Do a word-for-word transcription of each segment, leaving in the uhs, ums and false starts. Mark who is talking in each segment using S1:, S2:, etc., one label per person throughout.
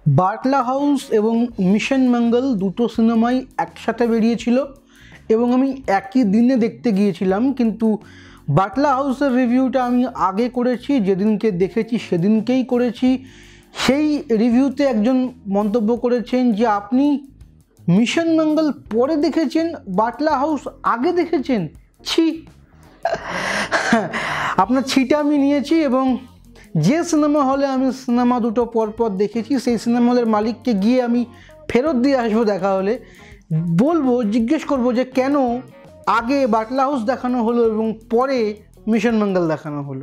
S1: Batla house এবং mission মঙ্গল দুটো সিনেমাই একসাথে বেরিয়েছিল এবং আমি একই দিনে দেখতে গিয়েছিলাম। কিন্তু বাটলা হাউসের রিভিউটা আমি আগে করেছি, যেদিনকে দেখেছি সেদিনকেই করেছি। সেই রিভিউতে একজন মন্তব্য করেছেন যে আপনি মিশন মঙ্গল পরে দেখেছেন, বাটলা হাউস আগে দেখেছেন। ছি, আপনার ছিটা আমি নিয়েছি এবং যে সিনেমা হলে আমি সিনেমা দুটো পরপর দেখেছি সেই সিনেমা হলের মালিককে গিয়ে আমি ফেরত দিয়ে আসবো। দেখা হলে বলবো, জিজ্ঞেস করবো যে কেন আগে বাটলা হাউস দেখানো হলো এবং পরে মিশন মঙ্গল দেখানো হলো।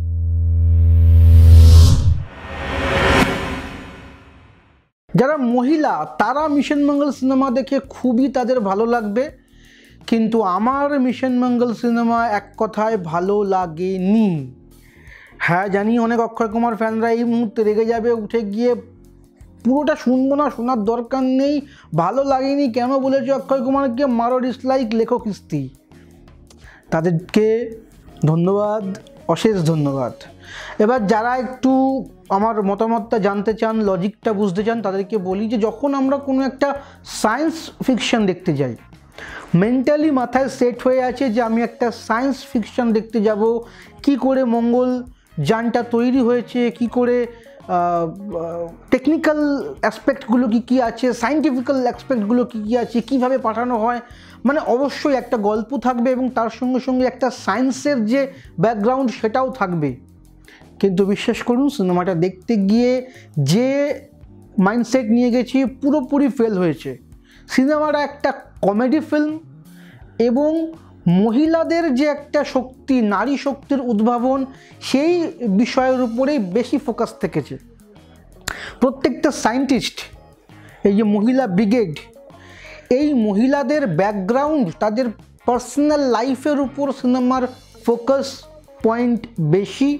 S1: যারা মহিলা তারা মিশন মঙ্গল সিনেমা দেখে খুবই তাদের ভালো লাগবে, কিন্তু আমার মিশন মঙ্গল সিনেমা এক কথায় ভালো লাগেনি। হ্যাঁ জানি অনেক অক্ষয় কুমার ফ্যানরা এই মুহূর্তে রেগে যাবে, উঠে গিয়ে পুরোটা শুনবো না, শোনার দরকার নেই, ভালো লাগেনি কেন বলেছে অক্ষয় কুমারকে, মারো ডিসলাইক, লেখো কিস্তি। তাদেরকে ধন্যবাদ, অশেষ ধন্যবাদ। এবার যারা একটু আমার মতামতটা জানতে চান, লজিকটা বুঝতে চান, তাদেরকে বলি যে যখন আমরা কোনো একটা সায়েন্স ফিকশন দেখতে যাই, মেন্টালি মাথায় সেট হয়ে আছে যে আমি একটা সায়েন্স ফিকশন দেখতে যাব, কি করে মঙ্গল যানটা তৈরি হয়েছে, কি করে টেকনিক্যাল অ্যাসপেক্টগুলো কী কী আছে, সায়েন্টিফিক্যাল অ্যাসপেক্টগুলো কী কী আছে, কীভাবে পাঠানো হয়, মানে অবশ্যই একটা গল্প থাকবে এবং তার সঙ্গে সঙ্গে একটা সায়েন্সের যে ব্যাকগ্রাউন্ড সেটাও থাকবে। কিন্তু বিশ্বাস করুন, সিনেমাটা দেখতে গিয়ে যে মাইন্ডসেট নিয়ে গেছি পুরোপুরি ফেল হয়েছে। সিনেমাটা একটা কমেডি ফিল্ম এবং মহিলাদের যে একটা শক্তি, নারী শক্তির উদ্ভাবন, সেই বিষয়ের উপরেই বেশি ফোকাস থেকেছে। প্রত্যেকটা সায়েন্টিস্ট, এই যে মহিলা ব্রিগেড, এই মহিলাদের ব্যাকগ্রাউন্ড, তাদের পার্সোনাল লাইফের উপর সিনেমার ফোকাস পয়েন্ট বেশি।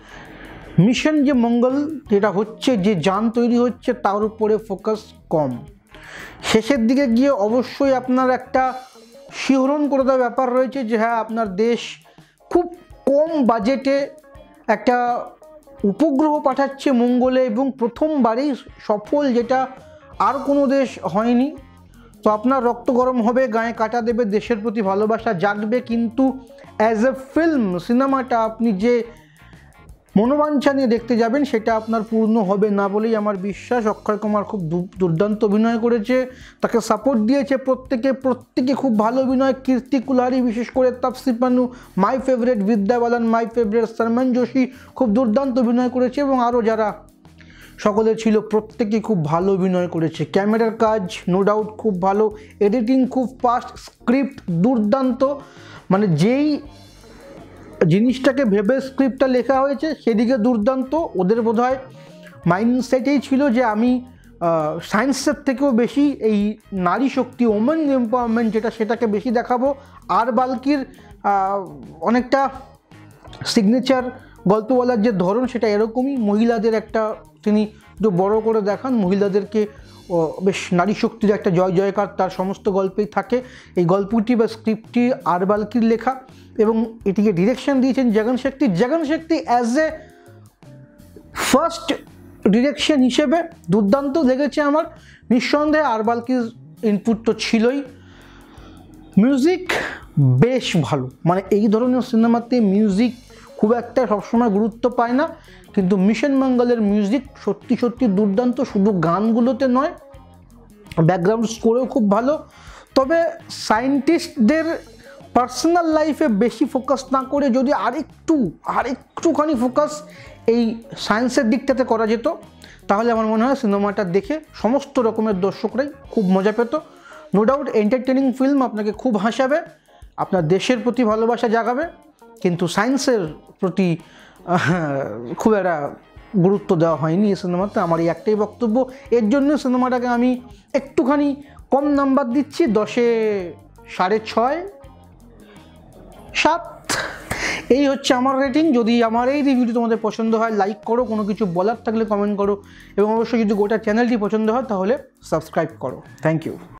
S1: মিশন যে মঙ্গল যেটা হচ্ছে, যে যান তৈরি হচ্ছে, তার উপরে ফোকাস কম। শেষের দিকে গিয়ে অবশ্যই আপনার একটা শিহরণ করে দেওয়ার ব্যাপার রয়েছে যে হ্যাঁ, আপনার দেশ খুব কম বাজেটে একটা উপগ্রহ পাঠাচ্ছে মঙ্গলে এবং প্রথমবারেই সফল, যেটা আর কোনো দেশ হয়নি। তো আপনার রক্ত গরম হবে, গায়ে কাটা দেবে, দেশের প্রতি ভালোবাসা জাগবে, কিন্তু অ্যাজ এ ফিল্ম সিনেমাটা আপনি যে মনোবাঞ্ছা নিয়ে দেখতে যাবেন সেটা আপনার পূর্ণ হবে না বলেই আমার বিশ্বাস। অক্ষয় কুমার খুব দুর্দান্ত অভিনয় করেছে, তাকে সাপোর্ট দিয়েছে প্রত্যেকে, প্রত্যেকে খুব ভালো অভিনয়। কীর্তি কুলহারি, বিশেষ করে Tapasi Pannu my favourite, Vidya Balan my favourite, Salman Joshi খুব দুর্দান্ত অভিনয় করেছে এবং আরও যারা সকলে ছিল প্রত্যেকে খুব ভালো অভিনয় করেছে। ক্যামেরার কাজ নো ডাউট খুব ভালো, এডিটিং খুব ফাস্ট, স্ক্রিপ্ট দুর্দান্ত, মানে যেই জিনিসটাকে ভেবে স্ক্রিপ্টটা লেখা হয়েছে সেদিকে দুর্দান্ত। ওদের বোধহয় মাইন্ডসেটেই ছিল যে আমি সায়েন্সের থেকেও বেশি এই নারী শক্তি, ওমেন এম্পাওয়ারমেন্ট যেটা, সেটাকে বেশি দেখাবো। আর বাল্কির অনেকটা সিগনেচার গল্প বলার যে ধরন সেটা এরকমই, মহিলাদের একটা তিনি একটু বড়ো করে দেখান, মহিলাদেরকে বেশ নারী শক্তির একটা জয় জয়কার তার সমস্ত গল্পেই থাকে। এই গল্পটি বা স্ক্রিপ্টটি আর বাল্কির লেখা এবং এটিকে ডিরেকশন দিয়েছেন Jagan Shetty. Jagan Shetty as a first direction হিসেবে দুর্দান্ত লেগেছে আমার। নিঃসন্দেহে আর বাল্কির ইনপুট তো ছিলই। মিউজিক বেশ ভালো, মানে এই ধরনের সিনেমাতে মিউজিক খুব একটা সবসময় গুরুত্ব পায় না, কিন্তু মিশন মঙ্গলের মিউজিক সত্যি সত্যি দুর্দান্ত। শুধু গানগুলোতে নয়, ব্যাকগ্রাউন্ড স্কোরেও খুব ভালো। তবে সায়েন্টিস্টদের পার্সোনাল লাইফে বেশি ফোকাস না করে যদি আরেকটু আরেকটুখানি ফোকাস এই সায়েন্সের দিকটাতে করা যেত, তাহলে আমার মনে হয় সিনেমাটা দেখে সমস্ত রকমের দর্শকরাই খুব মজা পেত। নো ডাউট এন্টারটেনিং ফিল্ম, আপনাকে খুব হাসাবে, আপনার দেশের প্রতি ভালোবাসা জাগাবে, কিন্তু সায়েন্সের প্রতি খুব একটা গুরুত্ব দেওয়া হয়নি এই সিনেমাতে। আমার এই একটাই বক্তব্য। এর জন্য সিনেমাটাকে আমি একটুখানি কম নাম্বার দিচ্ছি, দশে সাড়ে ছয় সাত, এই হচ্ছে আমার রেটিং। যদি আমার এই রিভিউটি তোমাদের পছন্দ হয় লাইক করো, কোনো কিছু বলার থাকলে কমেন্ট করো এবং অবশ্যই যদি গোটা চ্যানেলটি পছন্দ হয় তাহলে সাবস্ক্রাইব করো। Thank you.